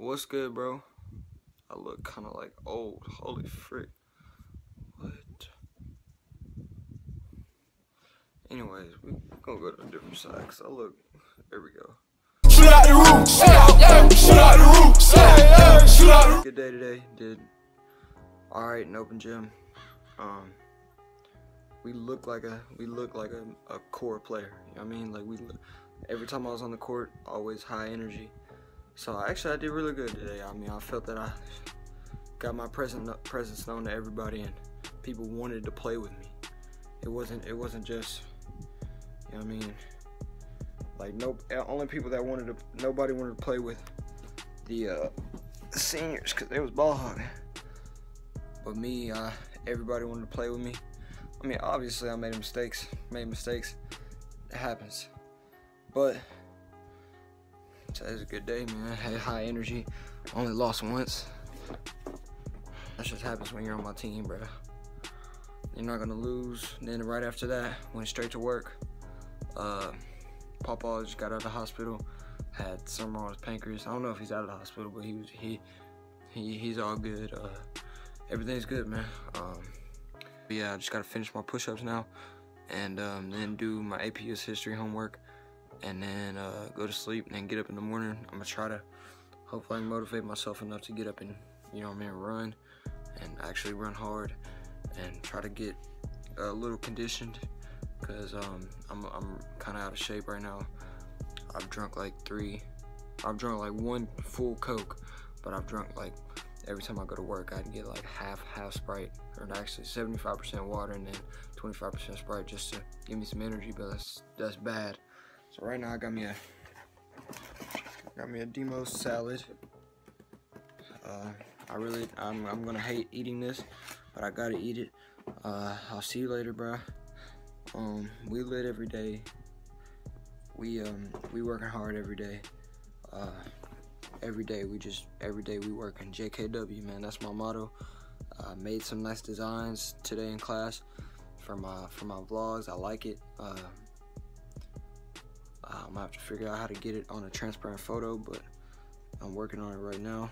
What's good, bro? I look kind of like old. Holy frick. What? Anyways, we gonna go to a different side because I look. There we go. Shoot out the roof. Shoot out the roof. Shoot out the roof. Good day today. Did alright in open gym. We look like a core player. You know what I mean? Like every time I was on the court, always high energy. So actually I did really good today. I mean, I felt that I got my presence known to everybody and people wanted to play with me. It wasn't just, you know what I mean, like nobody wanted to play with the seniors because they was ball hogging. But me, everybody wanted to play with me. I mean, obviously I made mistakes. It happens. But today's a good day, man. Had high energy. Only lost once. That just happens when you're on my team, bro. You're not gonna lose. Then right after that, went straight to work. Papa just got out of the hospital. Had something wrong with his pancreas. I don't know if he's out of the hospital, but he's all good. Everything's good, man. Yeah, I just gotta finish my push-ups now, and then do my APS history homework, and then go to sleep, and then get up in the morning. I'm gonna try to hopefully motivate myself enough to get up and, you know what I mean, run, and actually run hard, and try to get a little conditioned, cause I'm kind of out of shape right now. I've drunk like one full Coke, but I've drunk like every time I go to work, I can get like half Sprite, or actually 75% water and then 25% Sprite just to give me some energy. But that's bad. So right now I got me a Demos salad. I'm gonna hate eating this, but I gotta eat it. I'll see you later, bro. We lit every day. We working hard every day. Every day we working. JKW, man, that's my motto. Made some nice designs today in class for my vlogs. I like it. I'm gonna have to figure out how to get it on a transparent photo, but I'm working on it right now.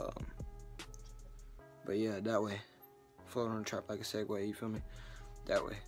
But yeah, that way, float on the trap like a Segway. You feel me? That way.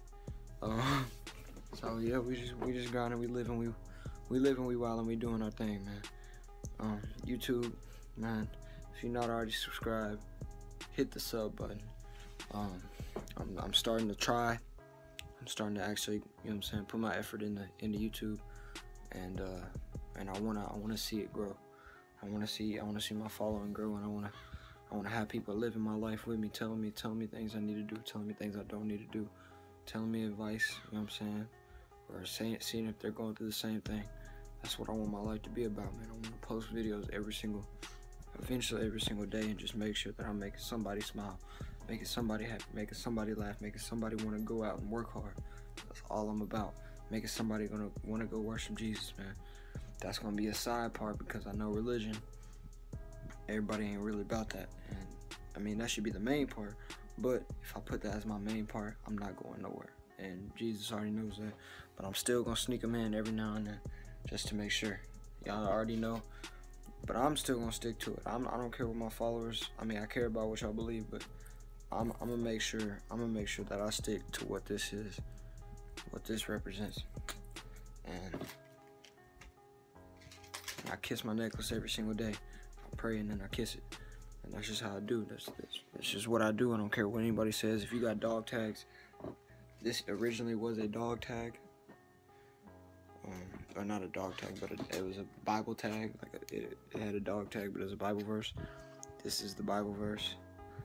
So yeah, we just grinding. We living. We wildin'. We doing our thing, man. YouTube, man, if you're not already subscribed, hit the sub button. I'm starting to try. I'm starting to actually, you know what I'm saying, put my effort into YouTube, and I wanna see it grow. I wanna see my following grow, and I wanna have people living my life with me, telling me things I need to do, telling me things I don't need to do, telling me advice, you know what I'm saying, or seeing if they're going through the same thing. That's what I want my life to be about, man. I want to post videos eventually every single day, and just make sure that I'm making somebody smile, making somebody happy, making somebody laugh, making somebody want to go out and work hard. That's all I'm about. Making somebody gonna want to go worship Jesus, man. That's gonna be a side part, because I know religion, everybody ain't really about that. And I mean, that should be the main part. But if I put that as my main part, I'm not going nowhere. And Jesus already knows that. But I'm still gonna sneak them in every now and then, just to make sure. Y'all already know, but I'm still gonna stick to it. I don't care what my followers. I mean, I care about what y'all believe, but I'm gonna make sure that I stick to what this is, what this represents. And I kiss my necklace every single day. I pray and then I kiss it, and that's just how I do. That's just what I do. I don't care what anybody says. If you got dog tags, this originally was a dog tag. Or not a dog tag, but it was a Bible tag. Like it had a dog tag, but it was a Bible verse. This is the Bible verse.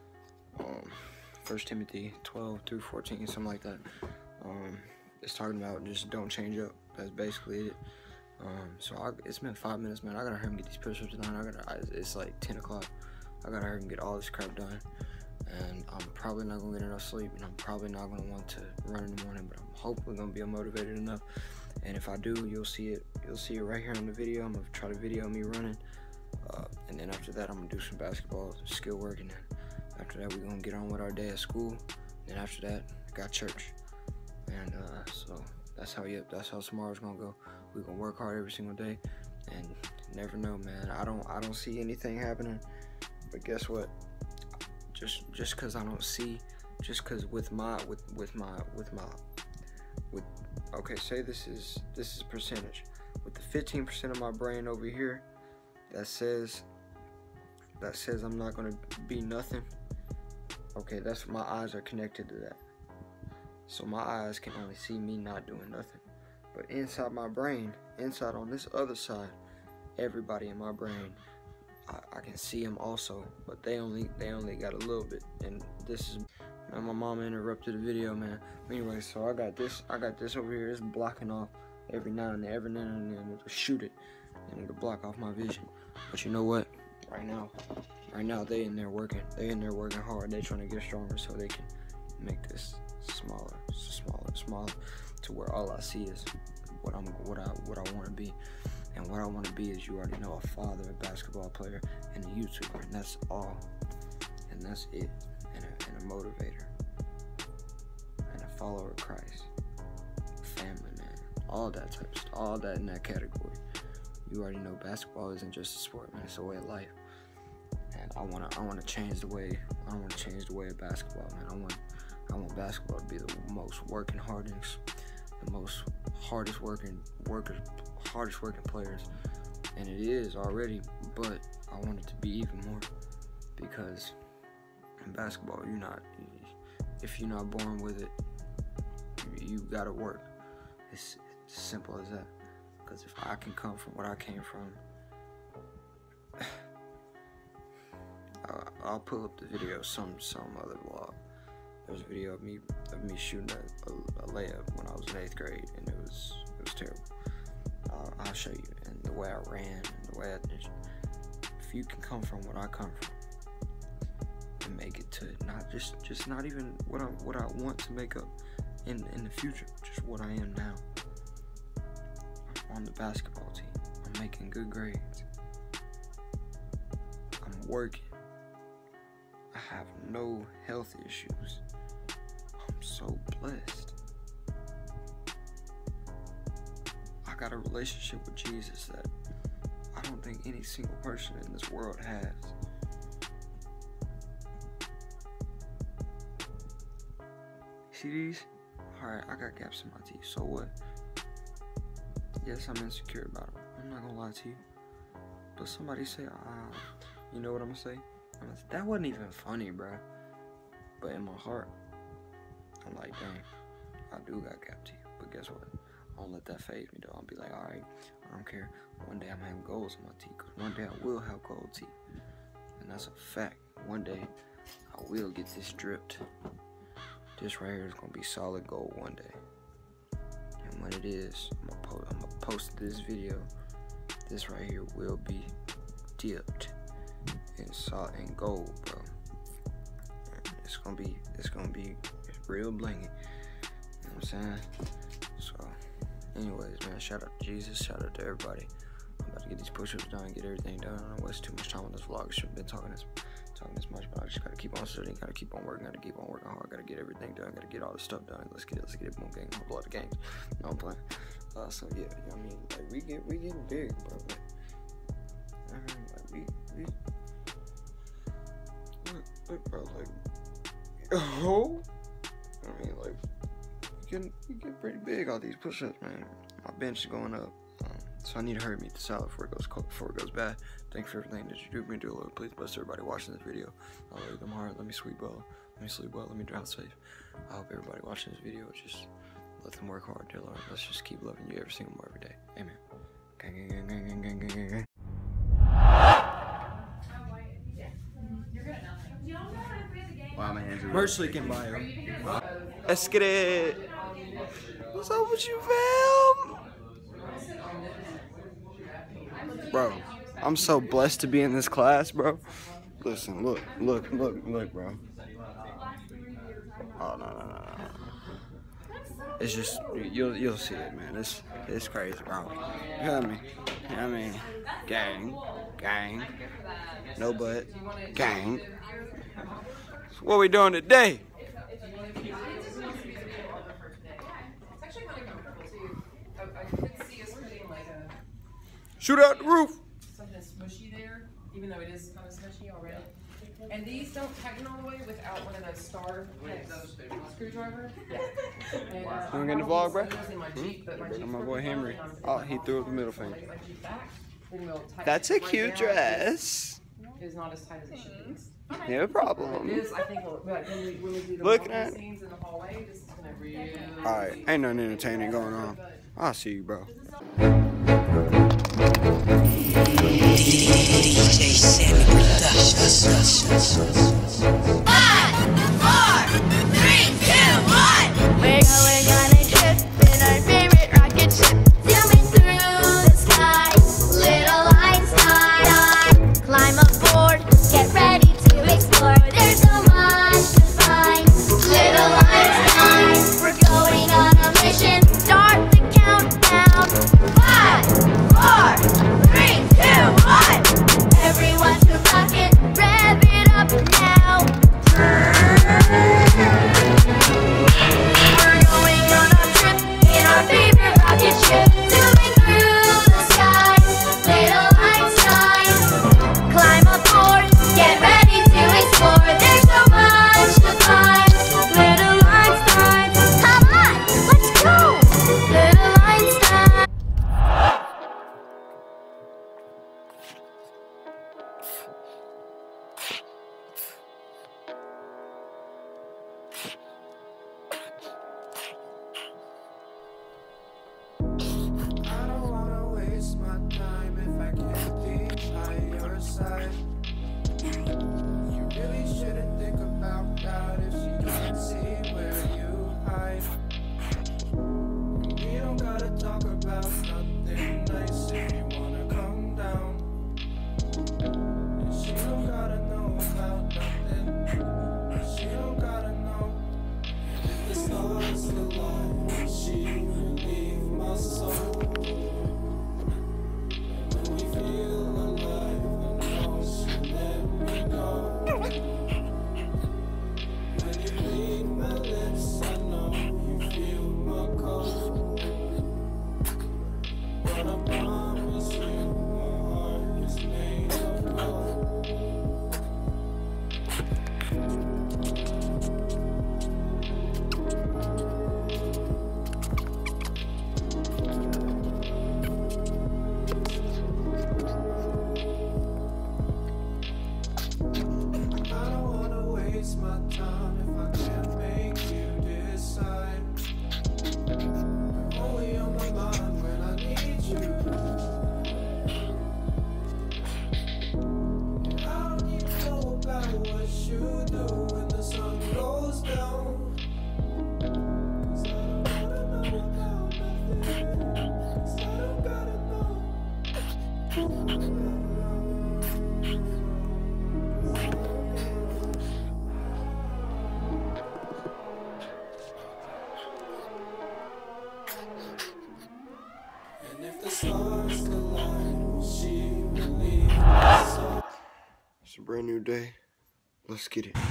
1 Timothy 12-14, something like that. It's talking about just don't change up. That's basically it. So it's been 5 minutes, man. I gotta hurry and get these push-ups done. It's like 10 o'clock. I gotta hurry and get all this crap done. And I'm probably not gonna get enough sleep, and I'm probably not gonna want to run in the morning, but I'm hopefully gonna be motivated enough. And if I do, you'll see it right here on the video. I'm gonna try to video me running, and then after that I'm gonna do some basketball skill work, and then after that we're gonna get on with our day at school, and after that I got church. And so that's how tomorrow's gonna go. We're gonna work hard every single day, and Never know, man. I don't see anything happening. But guess what? Just cause I don't see, just cause with okay, say this is percentage. With the 15% of my brain over here that says I'm not gonna be nothing. Okay, that's my eyes are connected to that. So my eyes can only see me not doing nothing. But inside my brain, inside on this other side, everybody in my brain, I can see them also, but they only got a little bit. And this is, man, my mama interrupted the video, man. Anyway, so I got this over here. It's blocking off every now and then it'll shoot it, and it'll block off my vision. But you know what? Right now they in there working. They in there working hard. They trying to get stronger so they can make this smaller, to where all I see is what I want to be. And what I want to be is, you already know, a father, a basketball player, and a YouTuber, and that's all. And that's it. And a motivator. And a follower of Christ. Family, man. All that type of stuff. All that in that category. You already know basketball isn't just a sport, man. It's a way of life. And I wanna change the way. I don't want to change the way of basketball, man. I want basketball to be the most working hardest, the most hardest working players, and it is already, but I want it to be even more, because in basketball, if you're not born with it, you gotta work. It's as simple as that. Because if I can come from what I came from, I'll pull up the video some other vlog. There's a video of me shooting a layup when I was in 8th grade, and it was terrible. I'll show you, and the way I ran, and the way if you can come from what I come from, and make it to not even what I want to make up in the future, just what I am now. I'm on the basketball team. I'm making good grades. I'm working. I have no health issues. I'm so blessed. I got a relationship with Jesus that I don't think any single person in this world has. See these? Alright, I got gaps in my teeth, so what? Yes, I'm insecure about them. I'm not gonna lie to you. But somebody say, you know what I'm gonna say? That wasn't even funny, bro. But in my heart, I'm like, dang, I do got gap teeth. But guess what? I don't let that phase me, though. I'll be like, alright, I don't care. One day I'm having goals in my teeth. Cause one day I will have gold teeth. And that's a fact. One day I will get this dripped. This right here is gonna be solid gold one day. And when it is, I'm gonna post this video. This right here will be dipped in gold, bro. It's gonna be real blingy. You know what I'm saying? So, anyways, man, shout out to Jesus, shout out to everybody. I'm about to get these push-ups done, get everything done. I don't waste too much time on this vlog. I shouldn't have been talking this much, but I just gotta keep on studying, gotta keep on working, gotta keep on working hard, gotta get everything done, gotta get all this stuff done. Let's get it, boom, gang, a lot of games. No, I'm playing. So yeah, you know what I mean, like we getting big, bro. Like, I mean, like look, bro, like, oh, I mean, like, we get pretty big all these push-ups, man. My bench is going up, so I need to hurry meet the salad before it goes bad. Thank you for everything that you do for me. Do a little, please bless everybody watching this video. I love them hard. Let me sleep well. Let me sleep well. Let me drive safe. I hope everybody watching this video just let them work hard, dear Lord. Let's just keep loving you every single more every day. Amen. Gang, gang, gang, gang, gang, gang, gang, gang. Wow, man. Merch link in bio. Let's get it. What's up with you, fam? Bro, I'm so blessed to be in this class, bro. Listen, look, bro. Oh, no. It's just, you'll see it, man. It's crazy, bro. You know what I mean? Gang. No butt. Gang. So what we doing today? Shoot out the roof. even though it is kind of smudgy already. And these don't tighten all the way without one of those star screwdriver. Yeah. And, You wanna get in the vlog, bro? And my boy Henry. Oh, he threw up the middle finger. We'll That's a cute dress. It's not as tight as it should be. No problem. It is, I think, like when we do the Looking at scenes in the hallway, this is gonna really. Alright, ain't nothing entertaining going on. I'll see you, bro. DJ Sammy Productions. 5, 4, 3, 2, 1. We're going on a trip in our favorite rocket ship, zooming through the sky. Little Einstein, climb aboard, get ready to explore. There's so much to find. Little Einstein, we're going on a mission. Start the countdown. 5, 4, 3, 2, 1. Everyone to rocket, rev it up now. We're going on a trip in our favorite rocket ship, zooming through the sky. Little Einstein, climb aboard, get ready to explore. There's so much to find. Little Einstein, come on, let's go. Little Einstein. I don't wanna waste my time if I can't be by your side. You really shouldn't think about that if she can't see where you hide. We don't gotta talk about nothing nice if you wanna come down. And she don't gotta know about nothing. She don't gotta know. If the stars align, she will leave my soul. When we feel alive, I know she'll let me go. When you leave my lips, I know you feel my cold. But I promise you, my heart is made of gold. I don't wanna waste my time if I can't make you decide. You're only on my mind when I need you. And I don't even know about what you do when the sun goes down. 'Cause I don't wanna know about nothing. 'Cause I don't gotta know. And if the stars align, she will leave us all. It's a brand new day. Let's get it.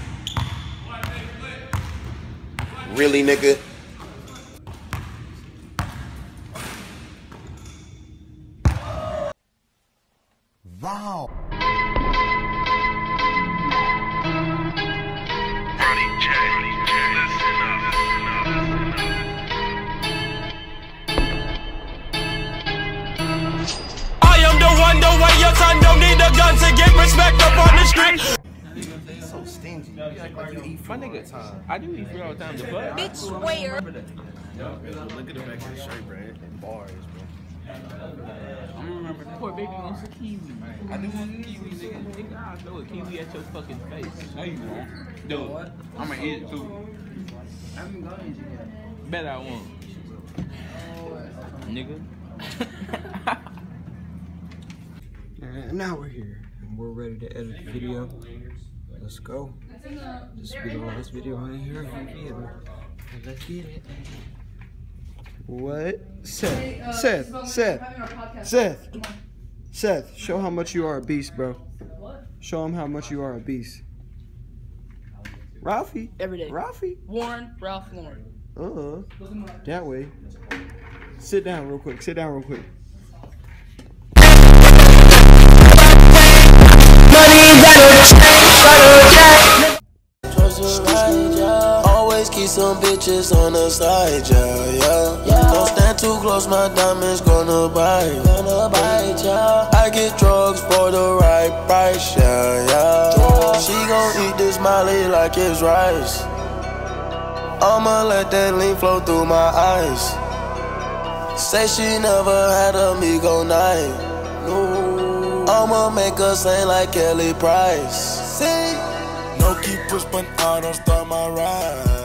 Really, nigga? Wow. I am the one, the way your son don't need a gun to get respect up on the street. So stingy. You act like you eat food all the time. I do eat food all the time. The fuck? Bitch, where? Look at the back of the shirt, bro. And bars, bro. I remember poor baby wants a kiwi. I do want a kiwi, nigga. Nigga, I'll throw a kiwi at your fucking face. No, you won't. Dude, I'ma eat it too. I haven't gone into yet. Bet I won't. Nigga. And now we're here, and we're ready to edit the video. Let's go. This will be the last video on here. Let's get it. What? Seth, show how much you are a beast, bro. Show him how much you are a beast. Ralphie? Every day. Ralphie? Warren, Ralph Lauren. That way. Sit down real quick. keep some bitches on the side, yeah. Don't stand too close, my diamonds gonna bite, yeah. I get drugs for the right price, yeah. She gon' eat this Molly like it's rice. I'ma let that lean flow through my eyes. Say she never had a Migo night. I'ma make her sing like Kelly Price. See? No keepers, but I don't start my ride.